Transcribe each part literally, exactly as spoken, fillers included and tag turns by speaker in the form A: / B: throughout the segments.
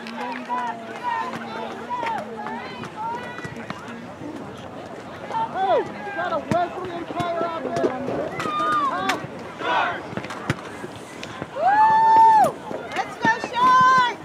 A: Hey, you gotta wait for the entire opposition. Huh?
B: Woo! Let's go, Shark!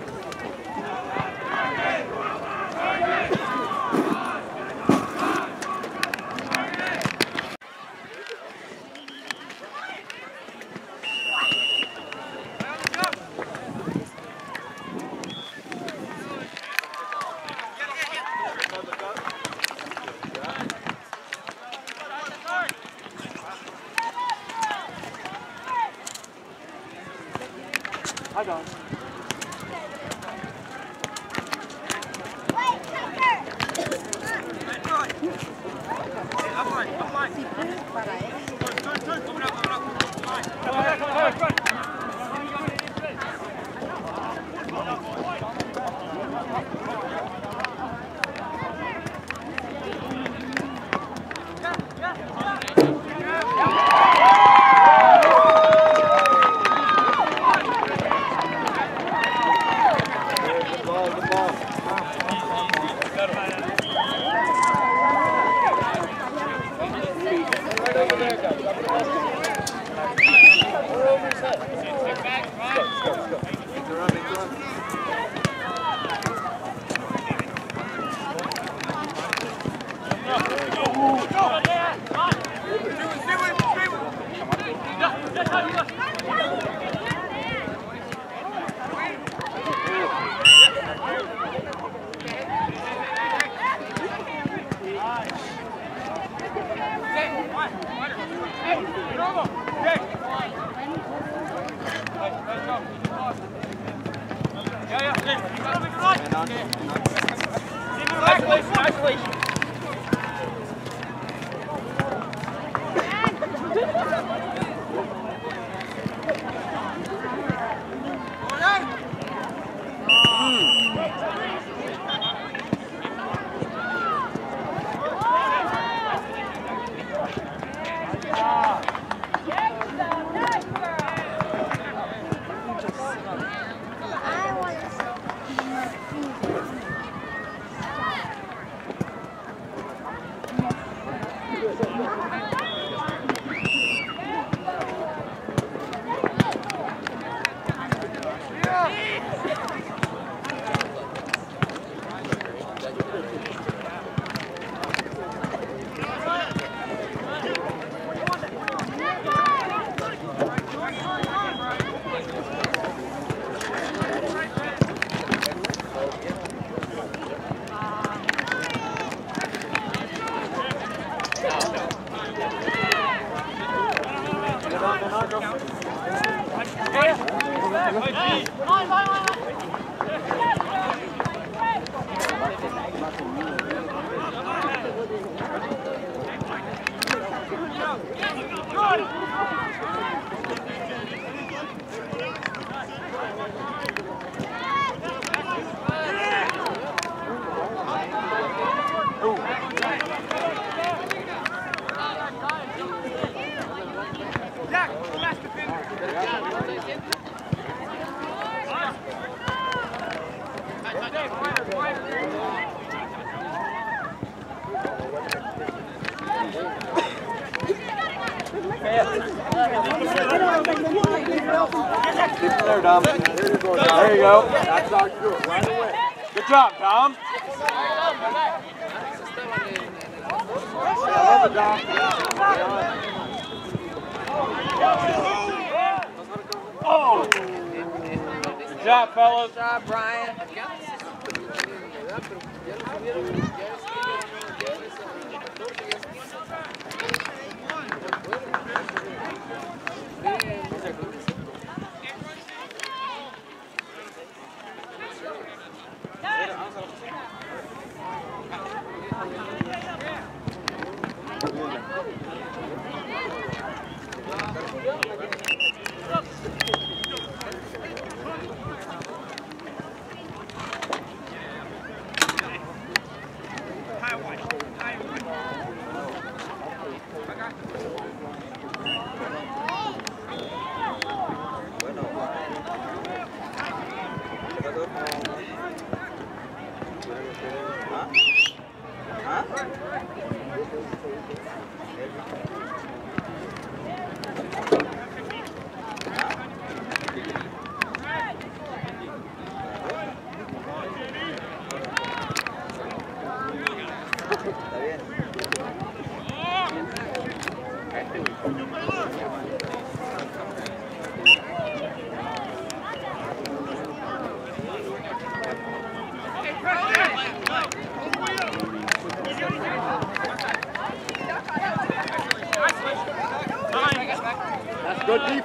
A: I got it.
C: There, Dom. There you go. That's our good. Right away. Good job, Dom. I love it, Dom. Oh! Good job, fellas.
D: Good job, Brian.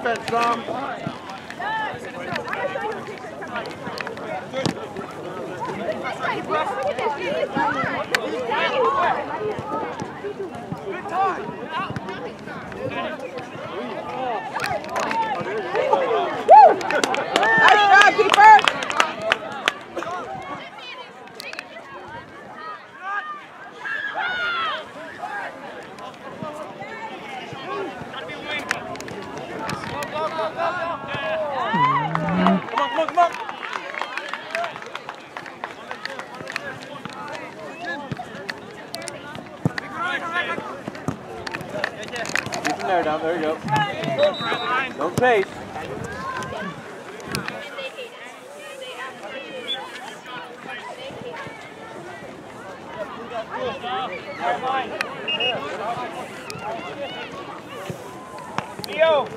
C: defense, Dom.
A: Good time.
B: Nice job, keeper.
C: There, Dom. There you go. Don't chase.
A: Leo.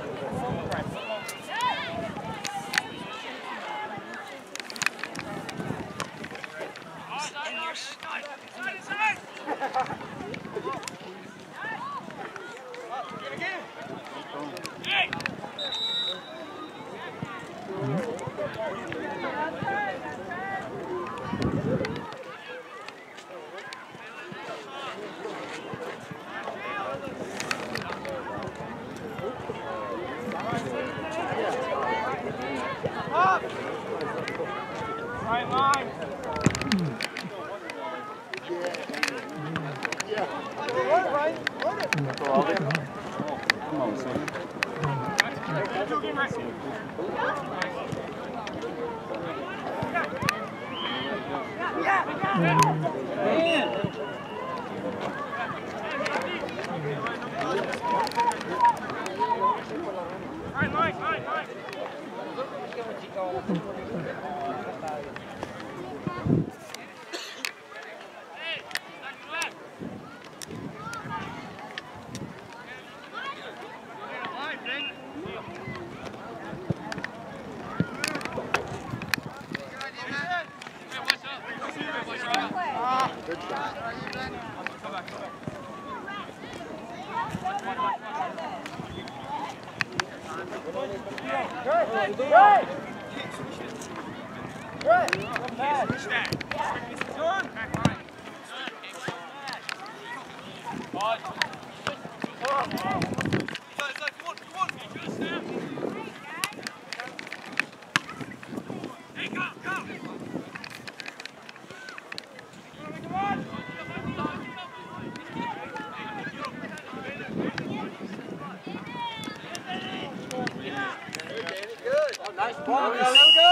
A: Right line.
C: Yeah. Come on, son.
A: Right line, right line.
C: Good shot. Nice ball. There we go. There we go.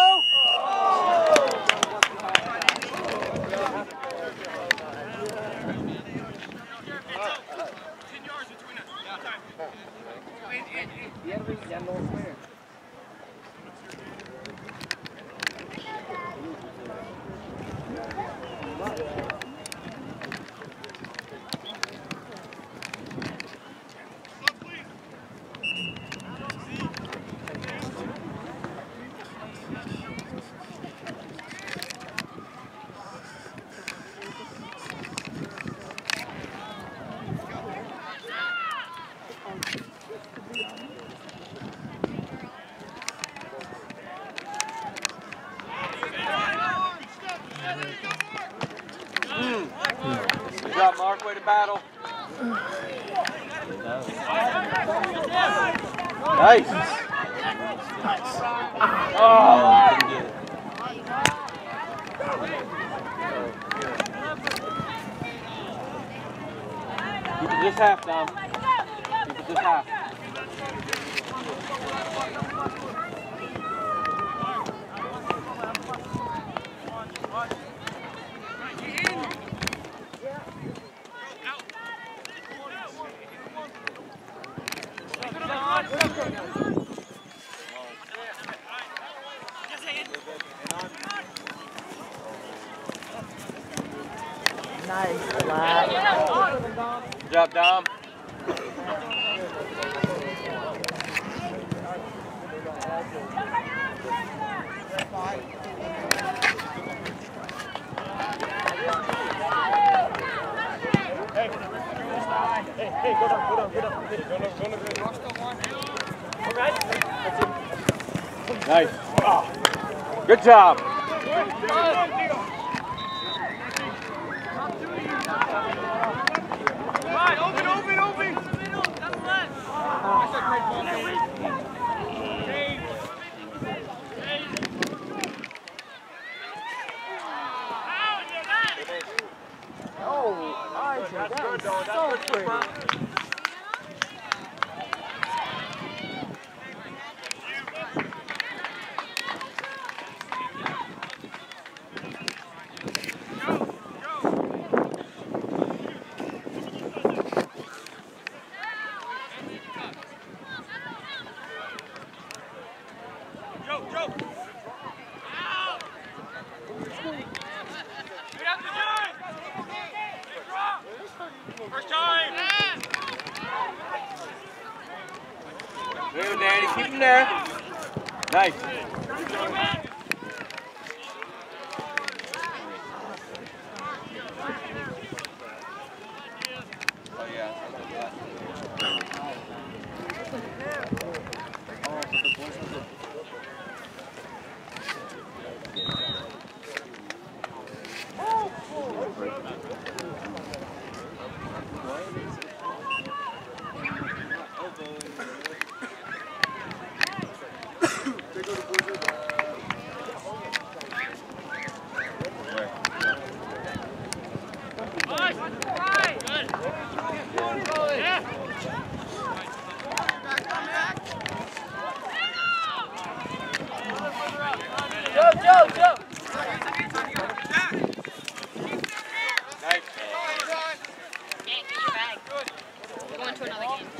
C: Good job, Mark. Way to battle. Nice. Oh, didn't get it. Keep it this half, Dom. Keep it this half.
B: Nice, flat.
C: Good job, Dom.
A: Hey, hey, go down, go down, go down. Go down, go down. All right.
C: Nice. Good job.
A: Right, open, open, open.
B: Oh, Isaac,
C: That's
B: that
C: good,
B: was
C: though. That's
B: so
C: good,
B: pretty.
C: Cooper.
A: First time.
C: Good, Danny. Keep him there. Nice. Oh, yeah.
B: Jump, jump, jump.
C: Nice.
D: Get your bag. We're going to another game.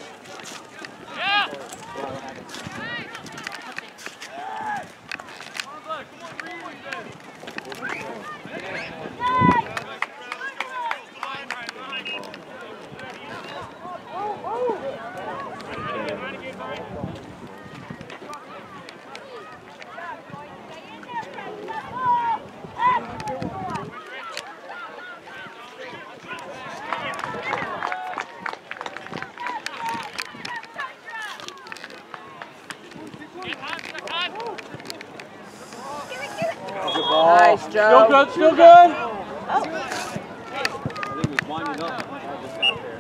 C: Good ball.
B: Nice, Joe.
C: Still good, still good.
B: Oh.
C: I think he was winding up. I just got there.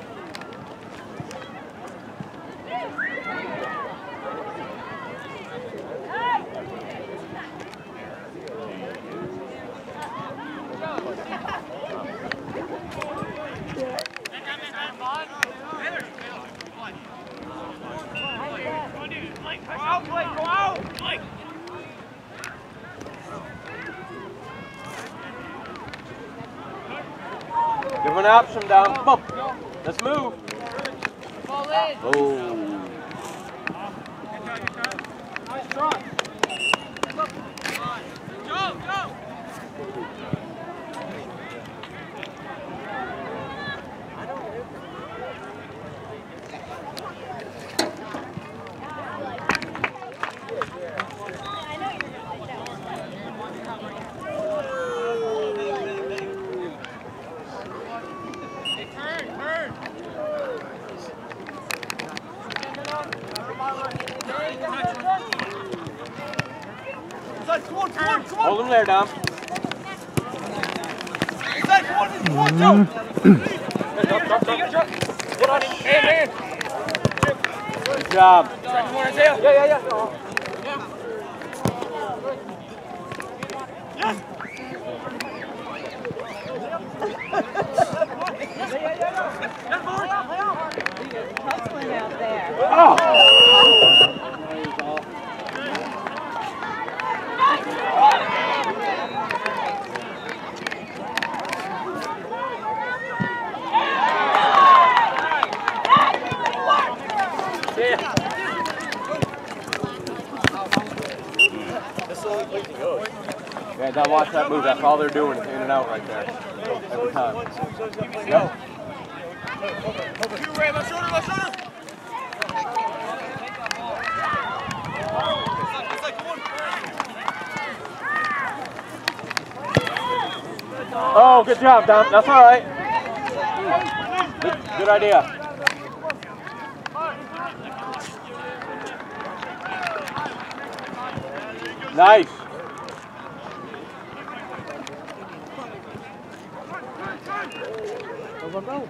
A: Go out, Blake, go out. Blake.
C: Give him an option down. Come on. Let's move. Oh.
A: Nice try. Go, go.
C: Hold him there, Dom. Good job.
A: Yeah, yeah, yeah.
B: Hustling out there.
C: Oh. Yeah, now watch that move. That's all they're doing is in and out right there. Every time. Yep.
A: Left shoulder, left shoulder.
C: Oh, good job, Dom. That's all right. Good, good idea. Nice.
A: Go, go, go.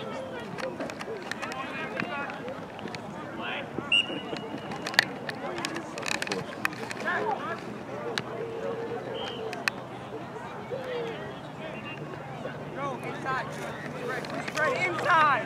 B: Go inside. Right inside.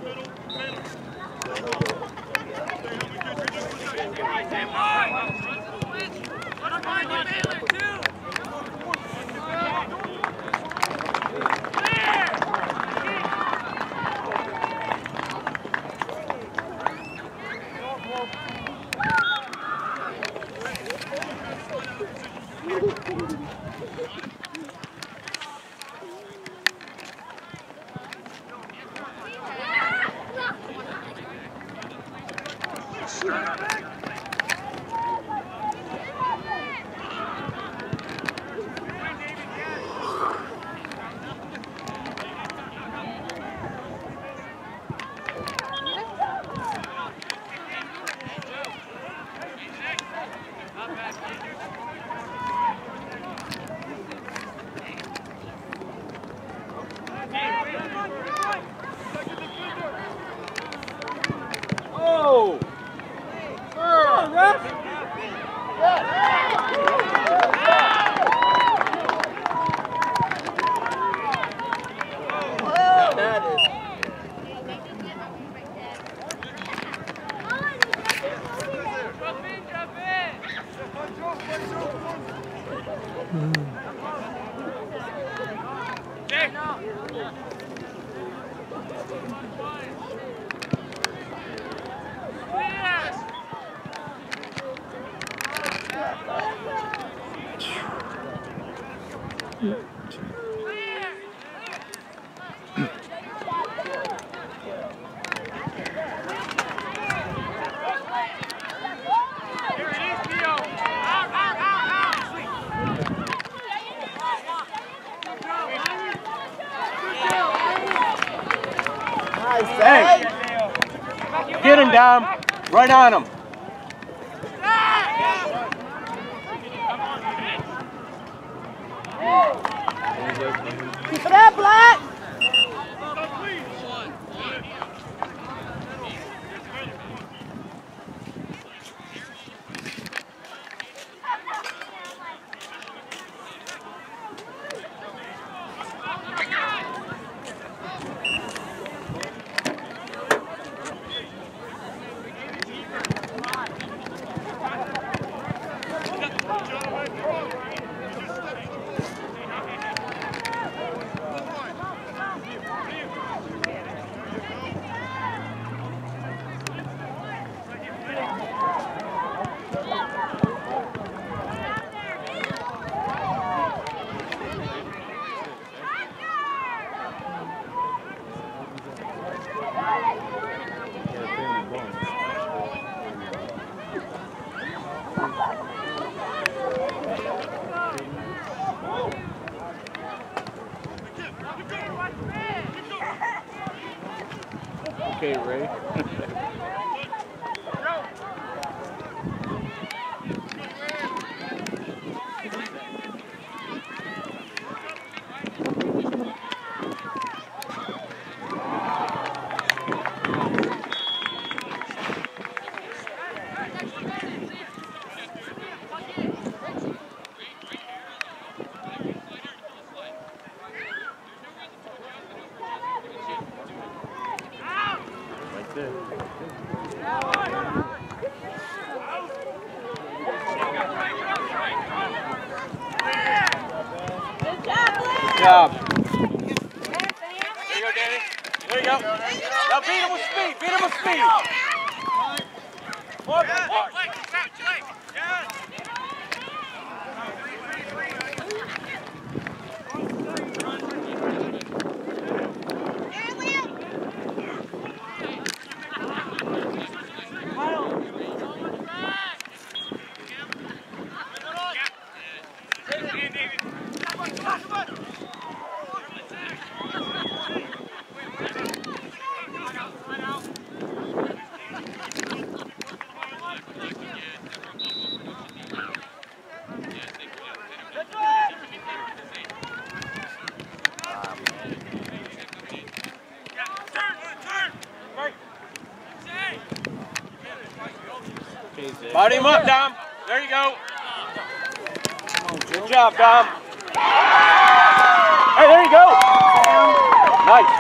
C: Oh!
A: Oh, ref!
C: That is. Hey! Get him, Dom. Right on him.
B: Keep it up, Black!
C: Okay, Ray. Right there.
B: Good job, Black!
C: Good job. There you go, Danny. There you go. Now beat him with speed. Beat him with speed. More, more. Body him up, Dom. There you go. Good job, Dom. Hey, there you go. Nice.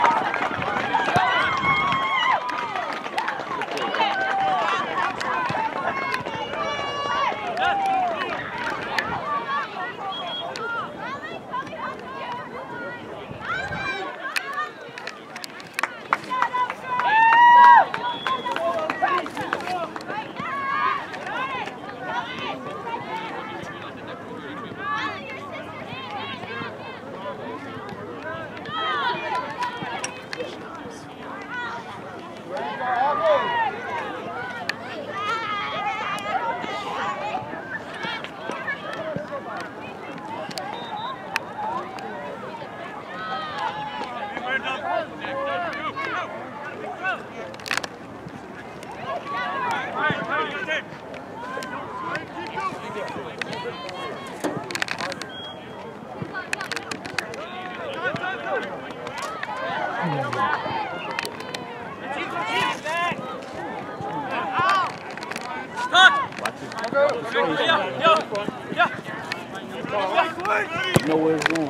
A: Know where it's going.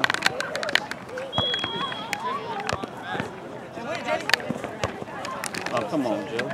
A: Oh, come on, Joe.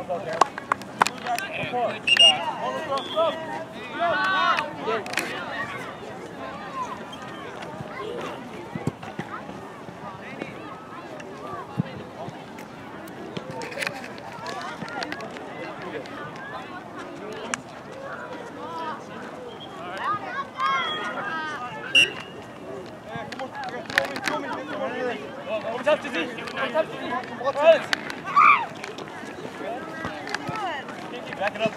C: Back it up.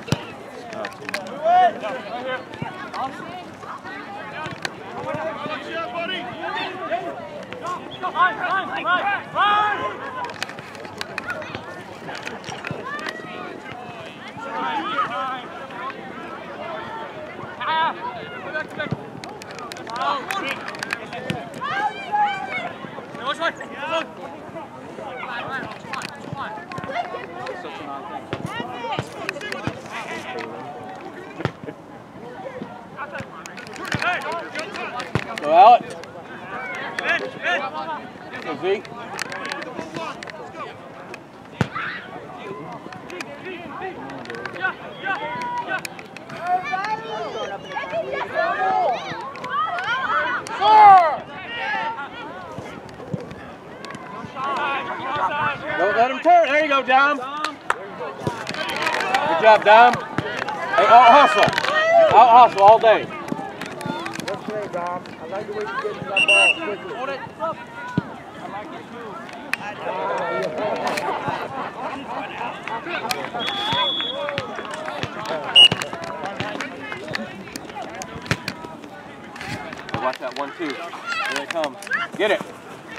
C: Go out. Go Z. Don't let him turn. There you go, Dom. Good job, Dom. Hey, out hustle. Out hustle all day.
A: Good play, Dom. I like the way you get to that ball quickly. Hold it. I like it too.
C: Watch that one, two. Here it comes. Get it.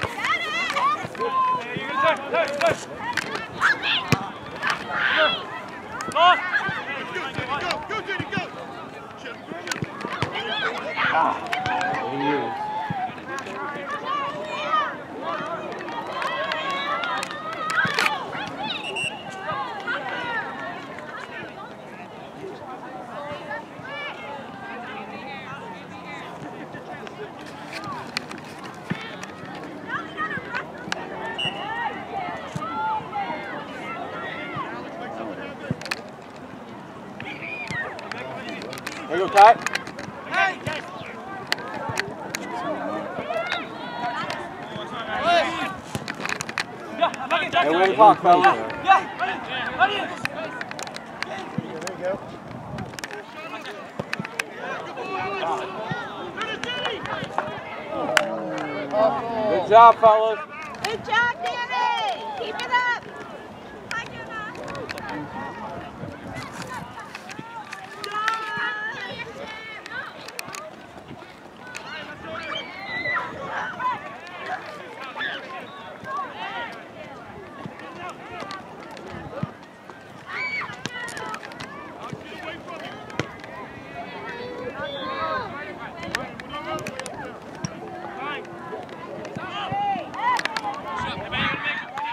C: Ah, there he is. There you go, Ty. Hey, way to talk, fellas. Good job, fellas.
B: Good job, Danny. Keep it up.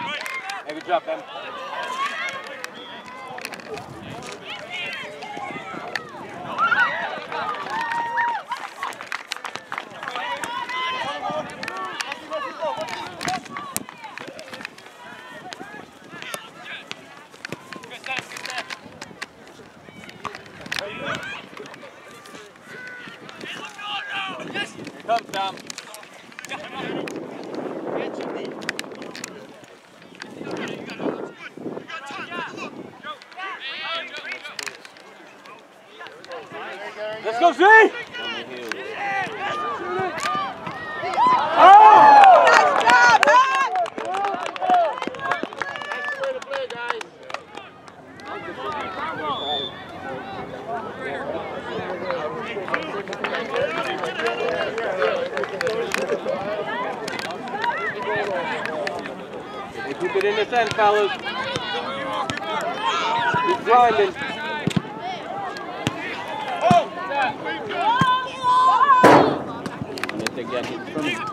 C: Hey, good job, Ben. Dom. Let's go, Z! Oh!
B: Nice job, man!
A: Nice way to play, guys.
C: Hey, keep it in this end, fellas. Keep grinding. Let the get hit from him.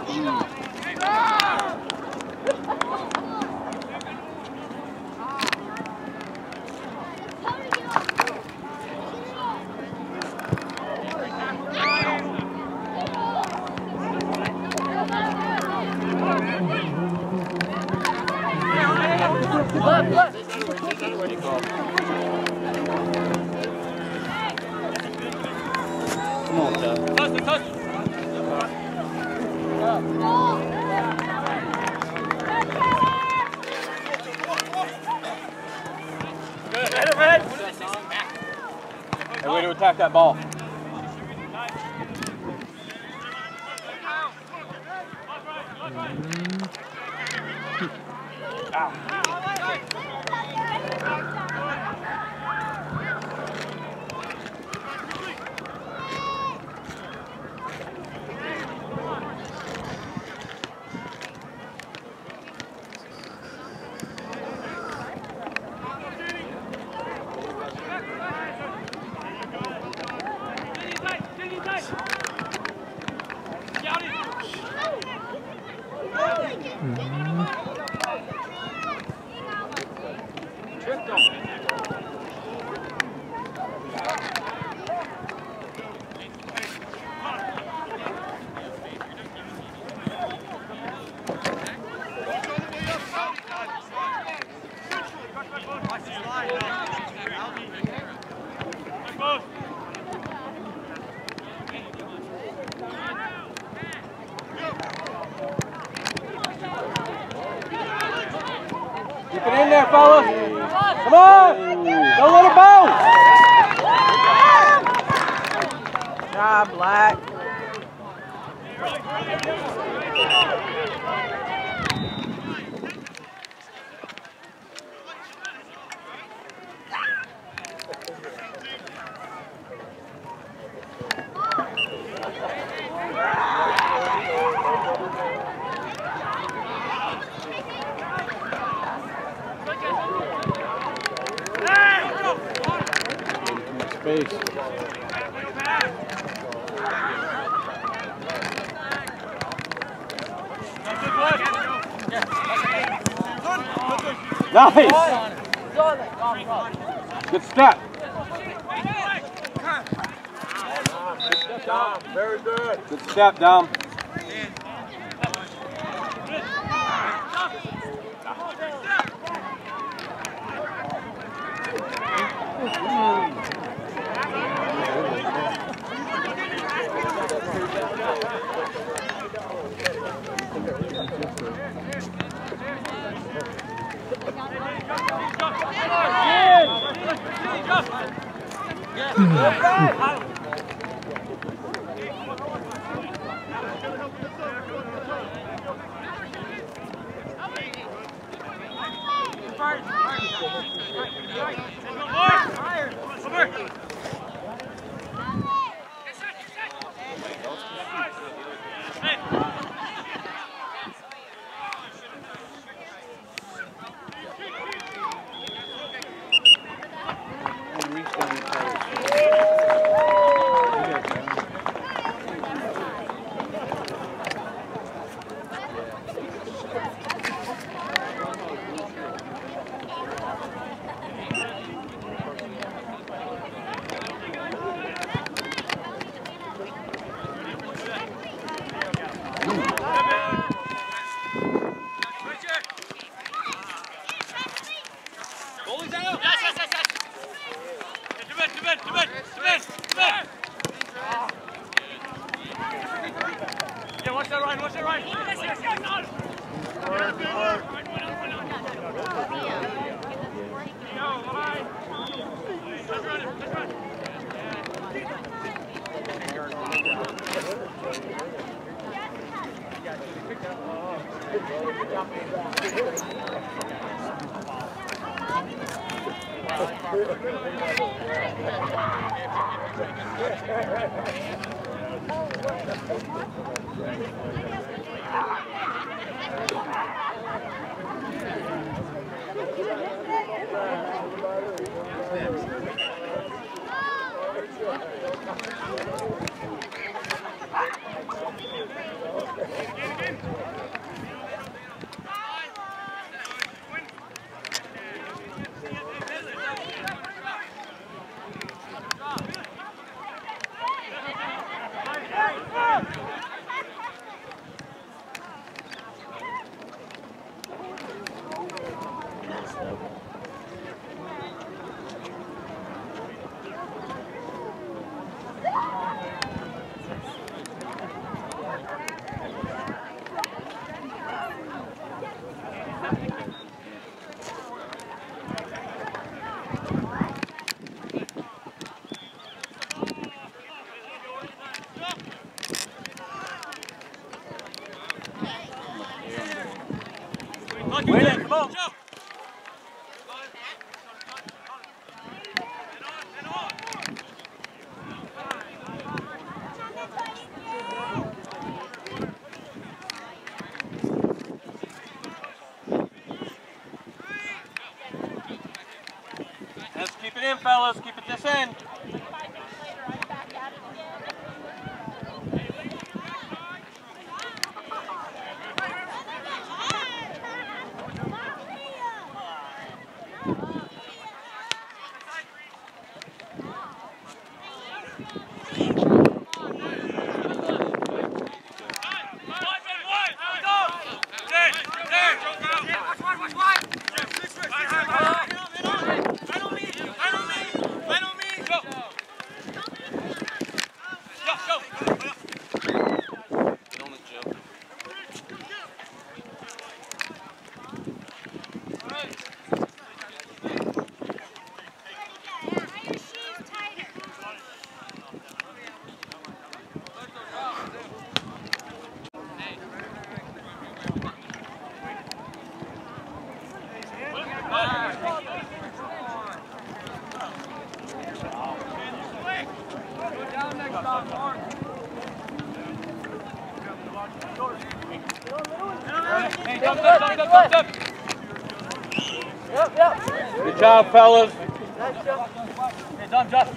C: Come on, Doug. Touch it, touch it. Hey, way to attack that ball. Keep it in there, fellas. Come on. Don't let it bounce.
B: Good job, Black.
C: Space. Nice. Good step.
A: Dom, very good.
C: Good step, Dom.
E: Come in, come in, come in, come in, come in.
C: watch that right, watch that right. Win it, come on. Let's keep it in, fellas. Keep it this end. Good job, fellas. Hey, done, Justin.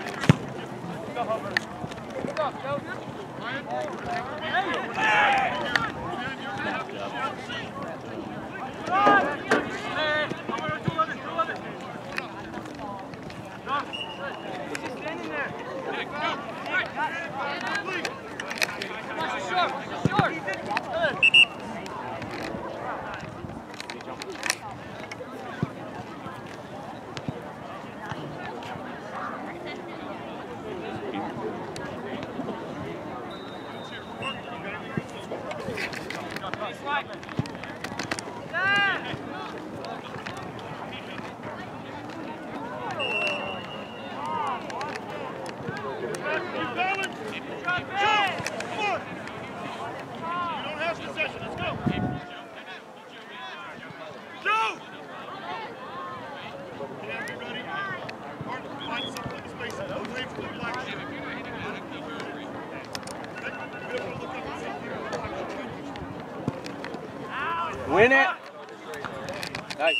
C: Win it. Nice.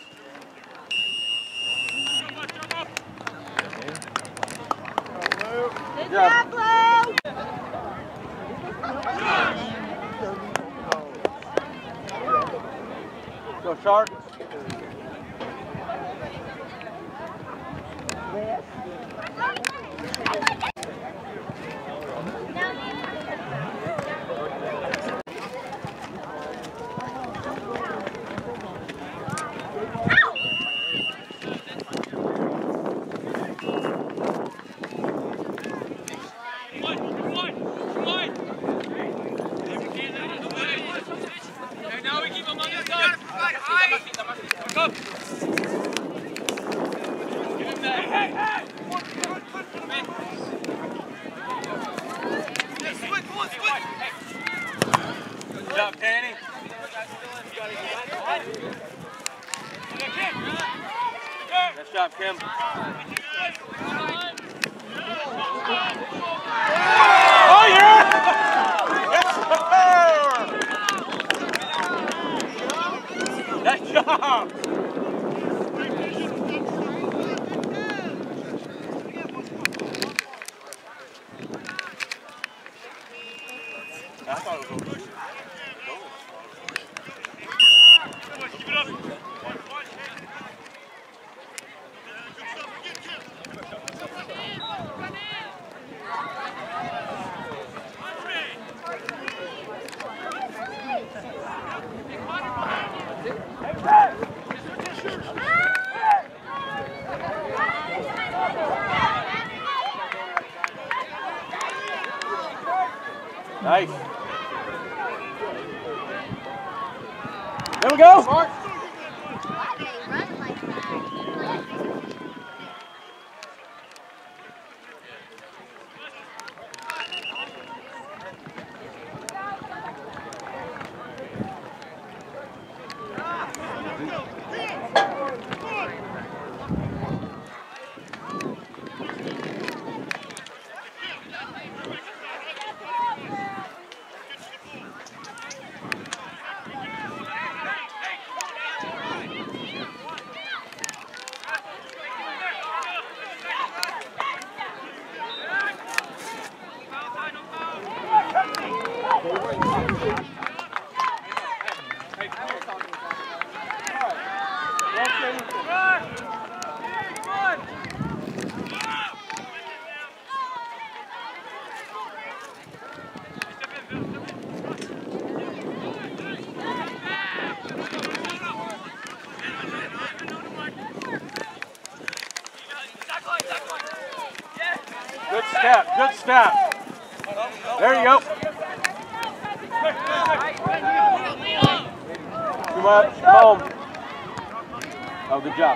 B: Good job, Blue.
C: Go, Shark. Good job, Danny. Nice job, Kim. Oh, yeah! Yes, sir! Nice job! I thought it was over. Nice. There we go. Mark. Good step, good step. There you go. Too much, home. Oh, good job.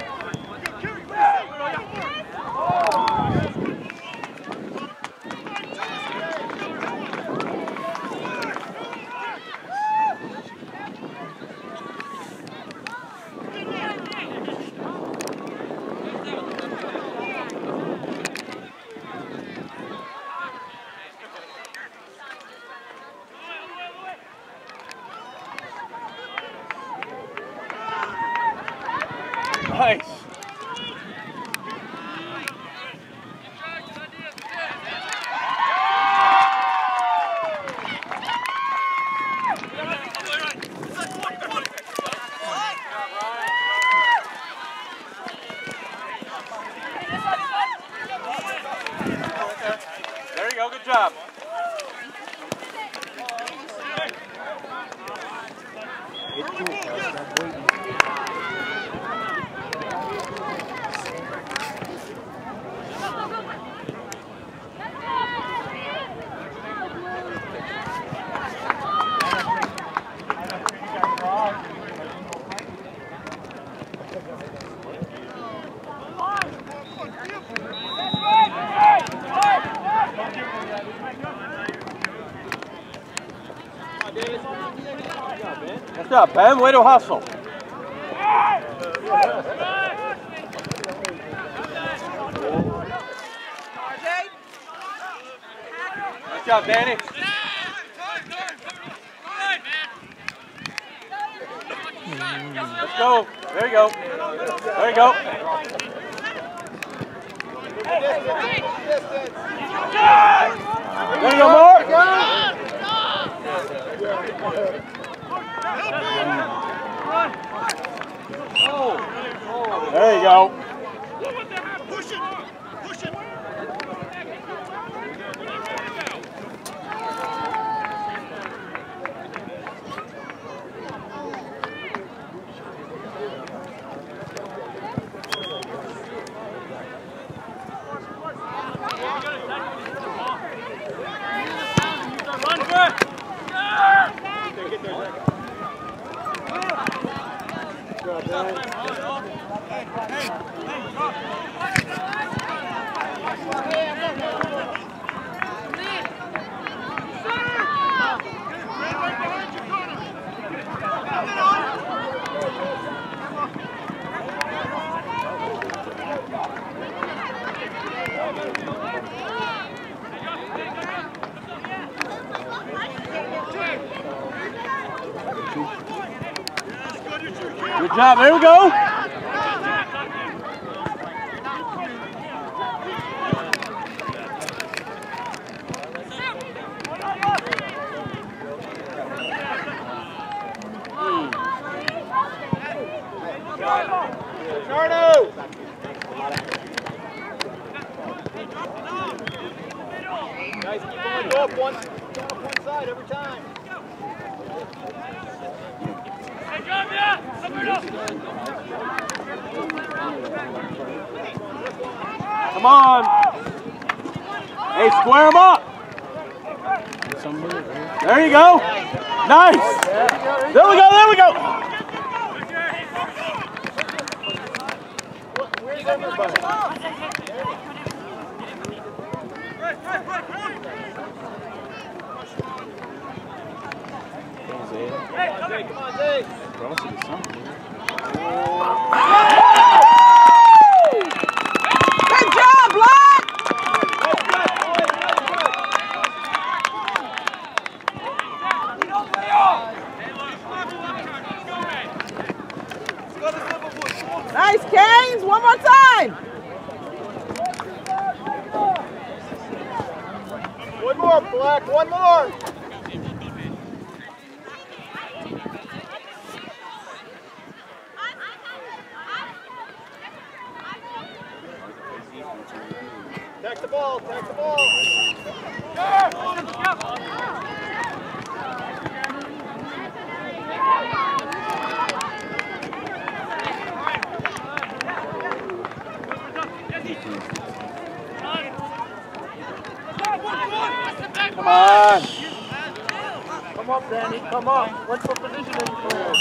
C: Nice. There you go, good job. Good job, Ben. Way to hustle. Good job, Danny. Let's go. There you go. There you go. There you go, Mark. There you go.
A: Push it! Push it! Run, good!
C: Good job, there we go.
A: Guys, keep on go up one, go up one side every time.
C: Come on. Hey, square them up. There you go. Nice. There we go, there we go.
A: Where's everybody? Hey, come on, Dave.
B: Good job, Black! Nice, Canes. One more time.
A: One more, Black. One more. Take the ball, take the ball.
C: Come on.
A: Come up, Danny, come up. What's the position in for?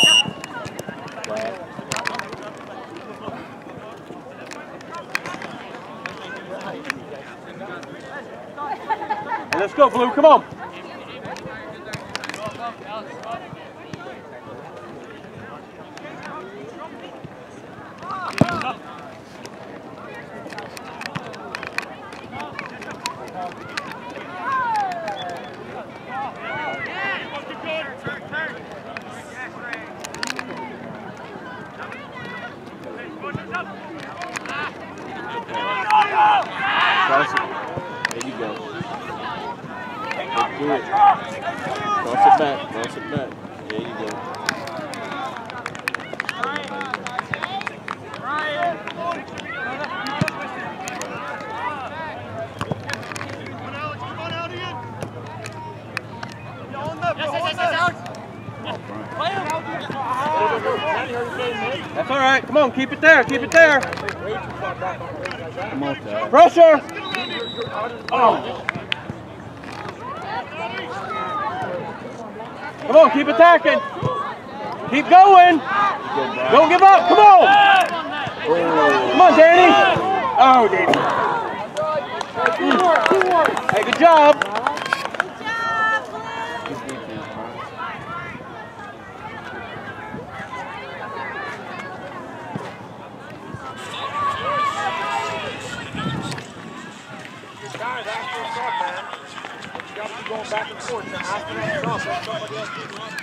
C: Let's go, Blue, come on. There you go. Do it. Cross it back, cross it back. There you go. That's all right. Come on, keep it there, keep it there. Come on, pressure. Oh. Come on, keep attacking. Keep going. Don't give up. Come on. Come on, Danny. Oh, Danny. Hey, good job.
A: Guys, after a shot, man. You got to be going back and forth. Now, after that shot, let somebody else keep running.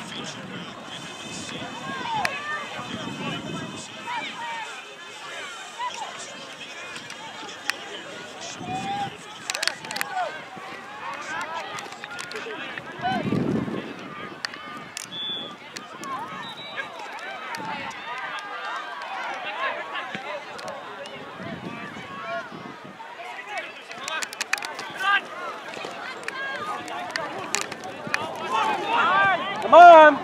C: Come on.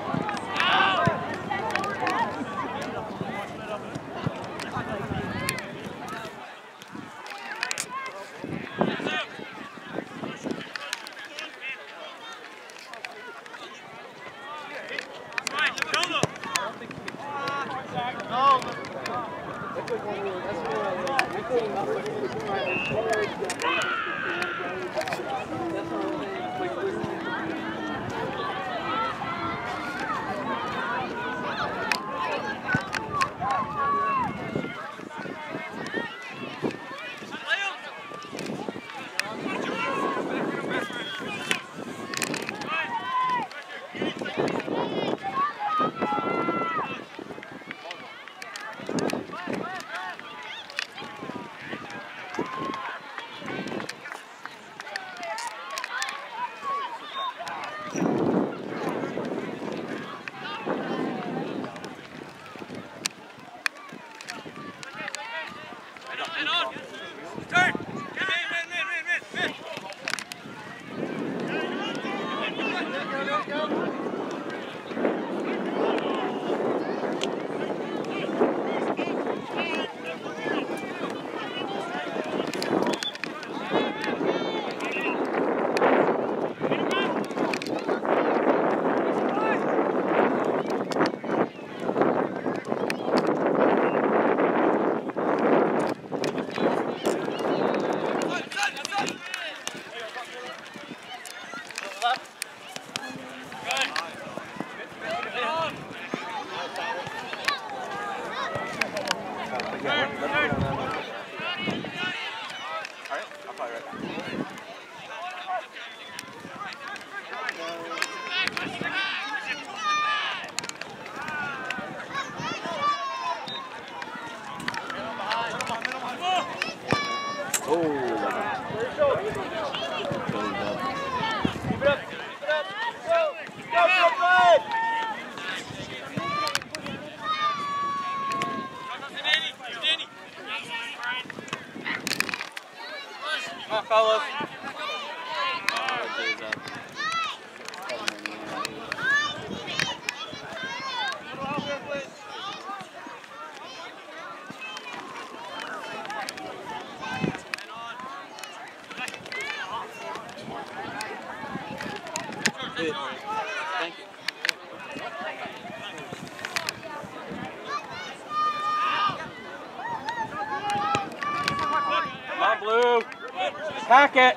C: Pack it.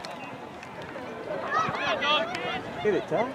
C: Get it, Ty.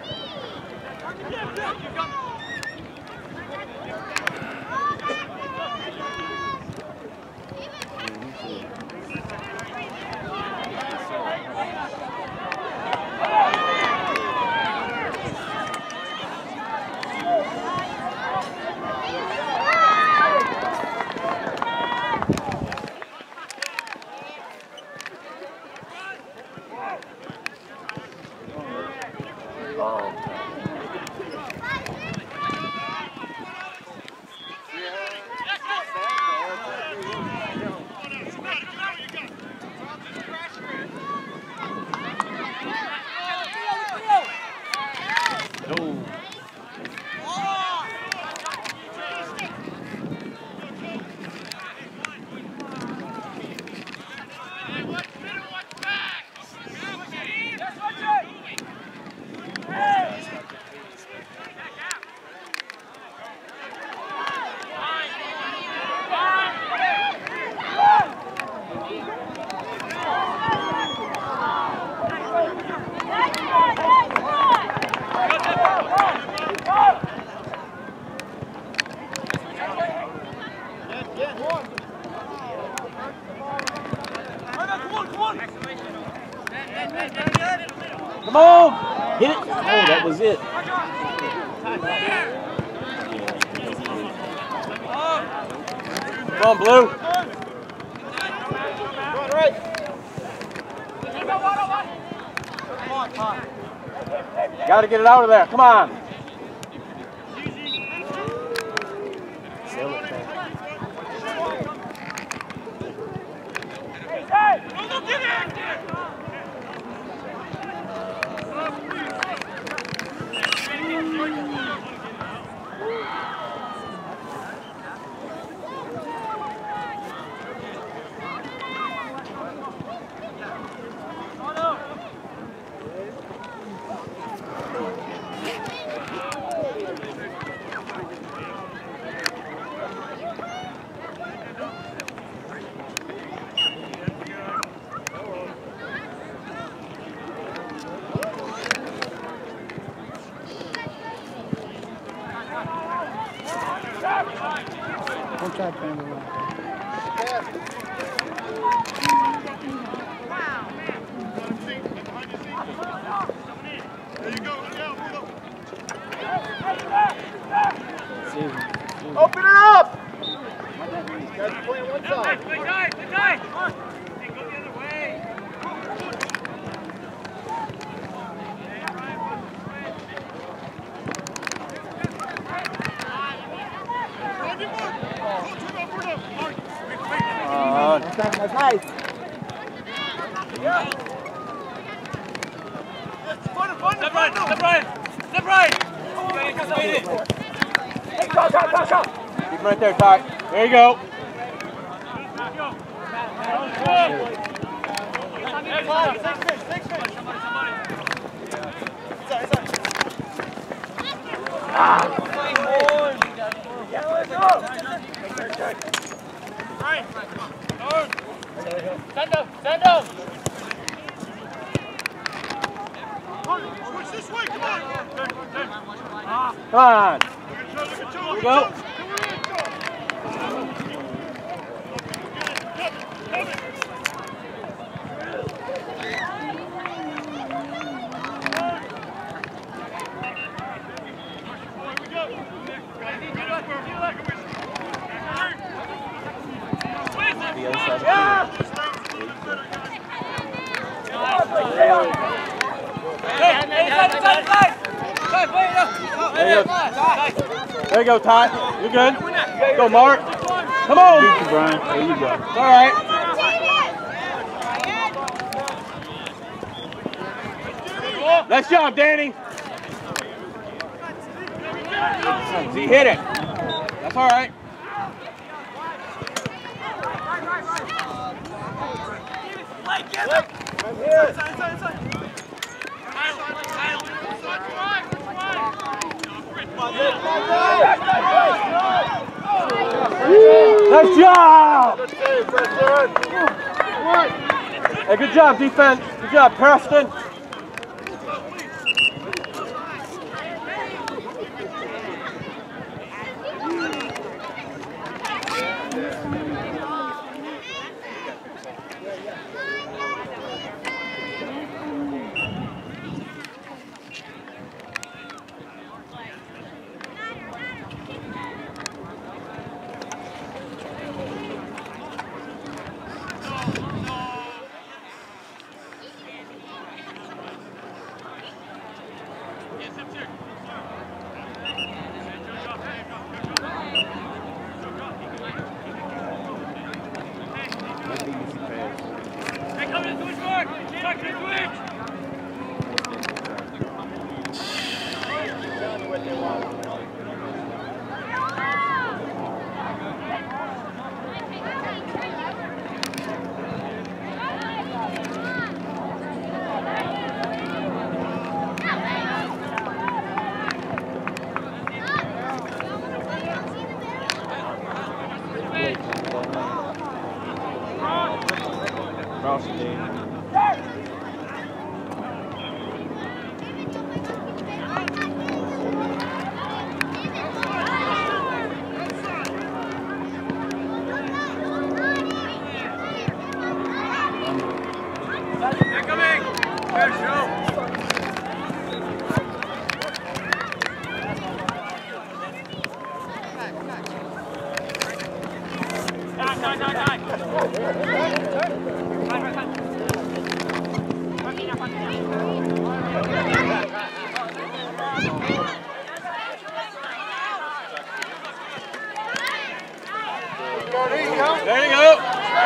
C: Come on! Hit it! Oh, that was it. Come on, Blue. Got to get it out of there. Come on.
A: Don't try to bend around.
C: Open it up!
A: Guys are playing one side.
C: Play tight, play tight! Hey, go the other way! Uh,
B: That's nice.
C: Step right, step right, step right! Hey, go, go, go, go! Keep right there, Ty. There you go. Ah. Send him, send him!
E: Switch this way, come on!
C: Come on! Here we go! There you go, Ty. You're good. Go, Mark. Come on.
A: Thank you, Brian. There you go.
C: It's all right. Nice job, Danny. He hit it. That's all right.
A: I'm here.
C: Nice job!
A: Good save, Preston. Come on.
C: Hey, good job, defense. Good job, Preston. There you go.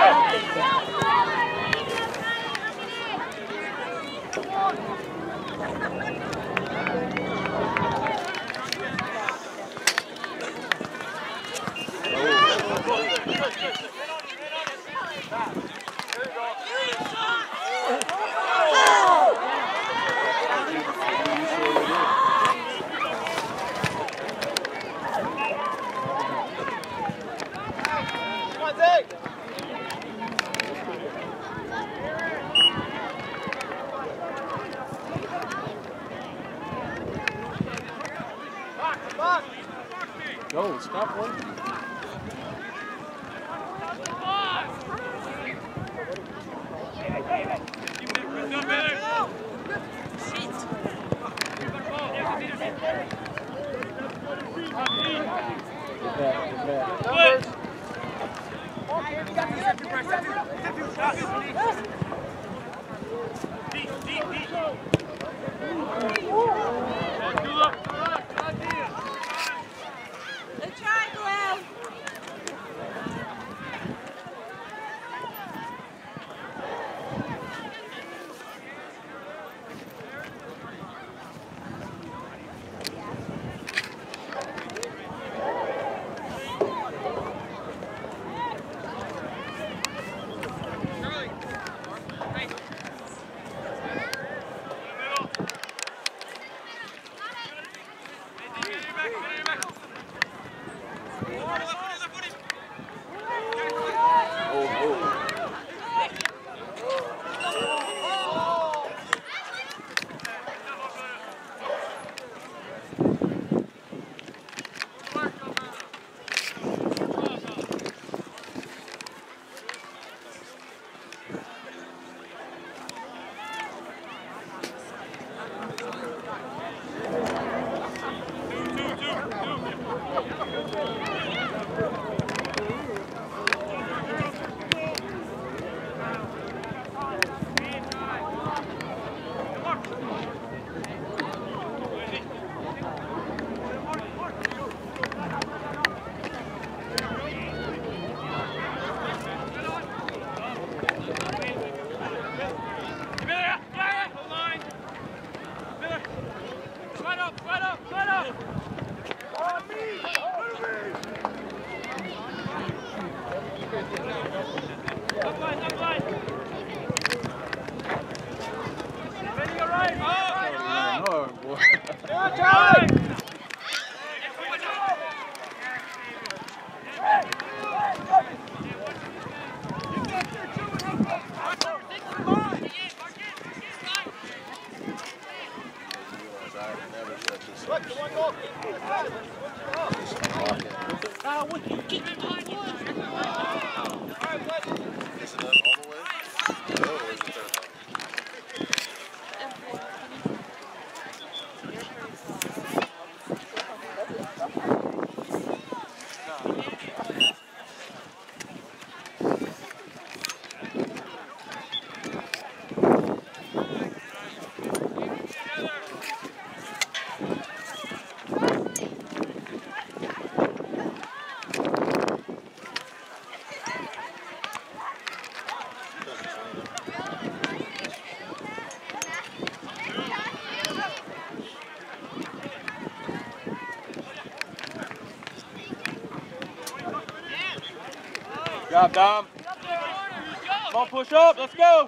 C: Go, stop one. Good job, Dom. Come on, push up. Let's go.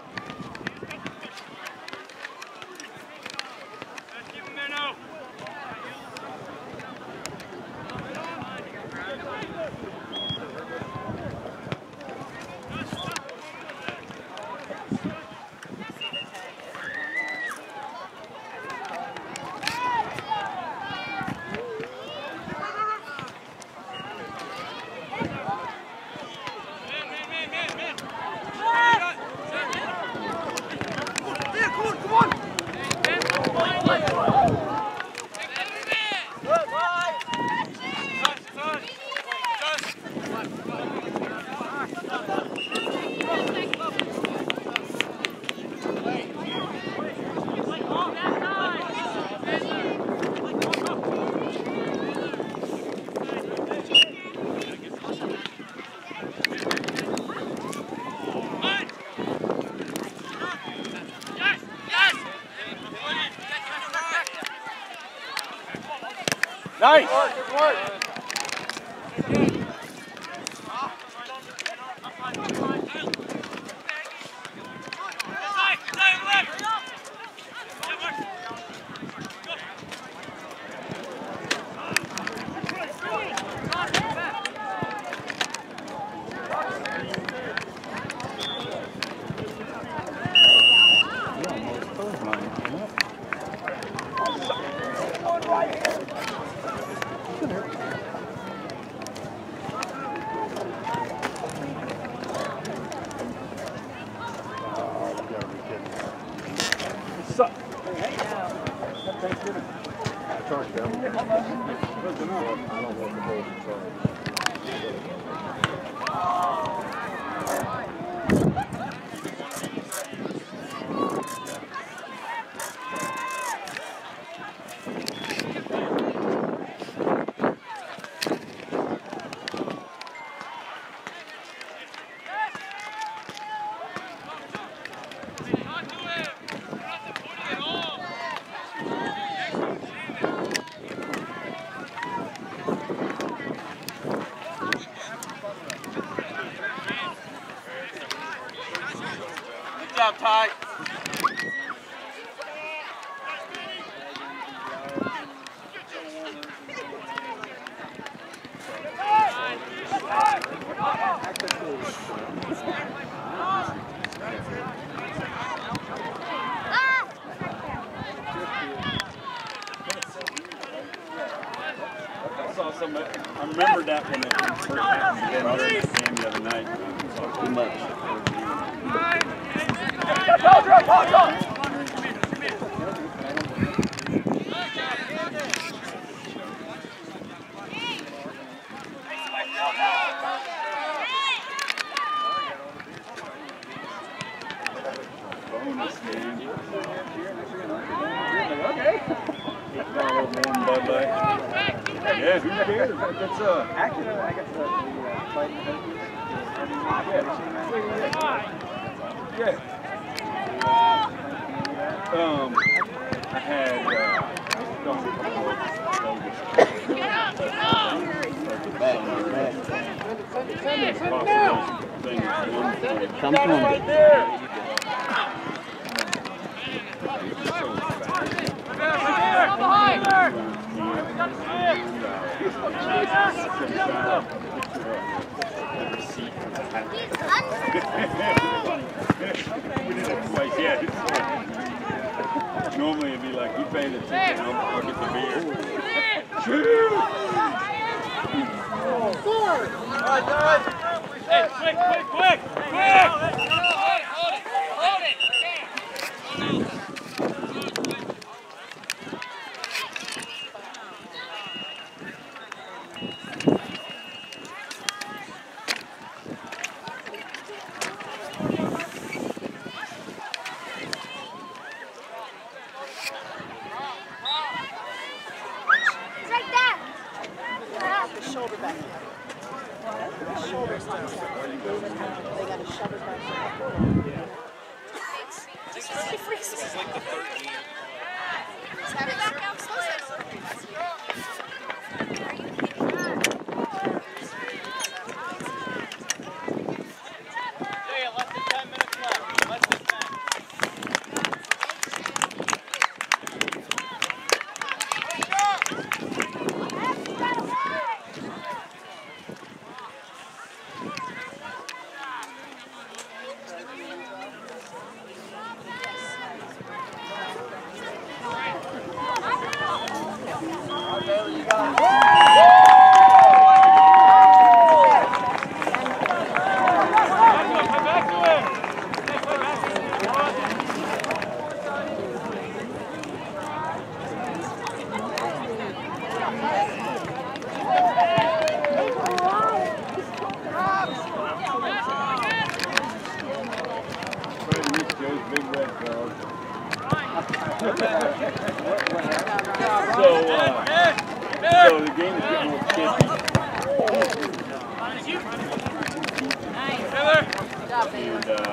C: Nice. Good work, good work. Good job, Ty.
E: I saw some. I remember that when it first happened again. I was at the game the other night. I saw too much.
A: Hold up, hold up.
E: Bonus game. Okay. Bud Light. Yeah, who cares? That's uh.
A: Actually, I got the fight.
E: Yeah. Um, I had uh, done a couple of
A: Come on. Right there.
E: We did it twice, yeah. Normally it'd be like, you pay the ticket, I'll, I'll get the beer. Shoot!
C: All right, guys.
F: Hey, quick, quick, quick, quick! Hold it, hold it, hold it!
D: It's right there.
B: Shoulder back. The shoulders don't tap. They got to shove it back.
D: This really freaks me. This is like the third game. Just have it back out slow.
F: Hey, less than ten minutes left. Less than ten.
E: So, uh, so the game is getting more sticky. And, uh,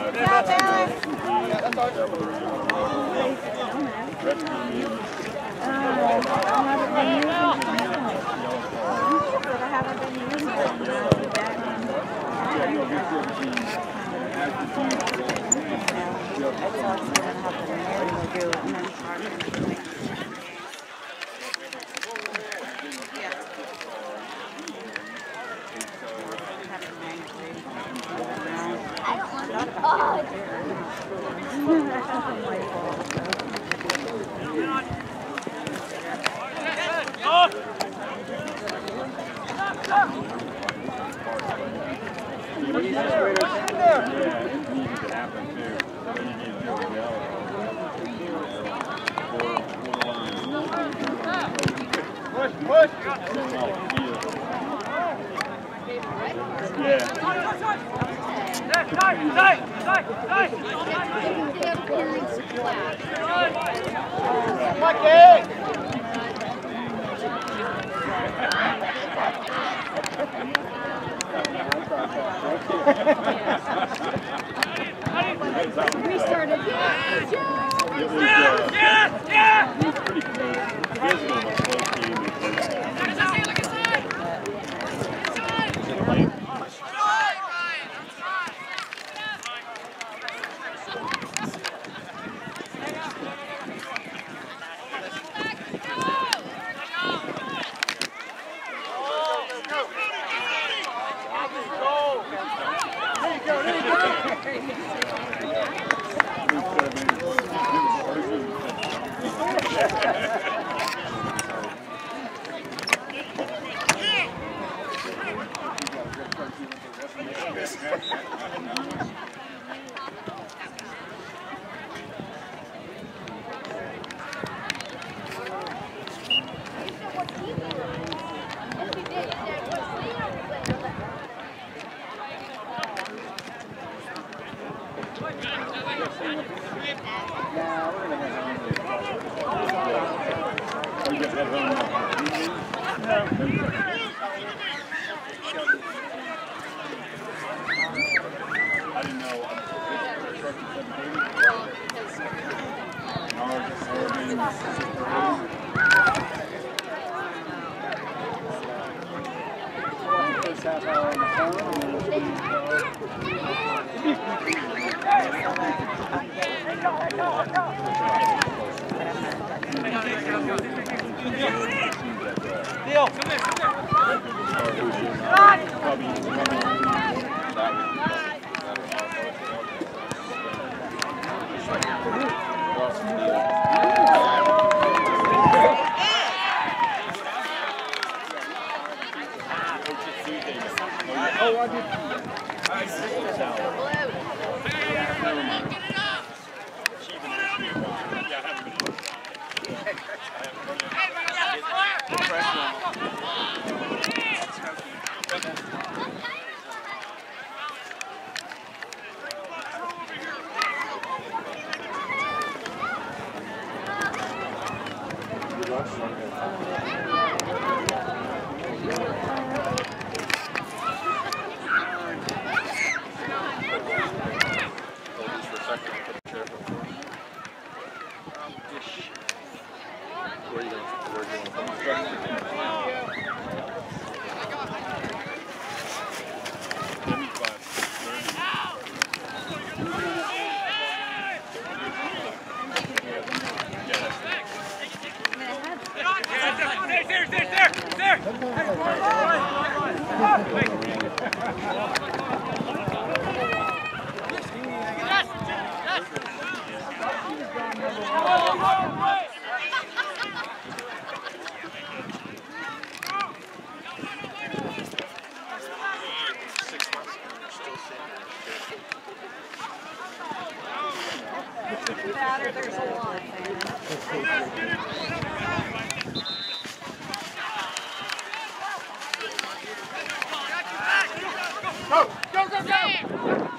C: Push, push.
E: Yeah.
D: Restarted.
E: It was, uh, it was pretty close. Physical, but close game. I didn't know. First half hour on the
C: Deal. Come here, come here.
E: Probably,
A: Go, go, go, go!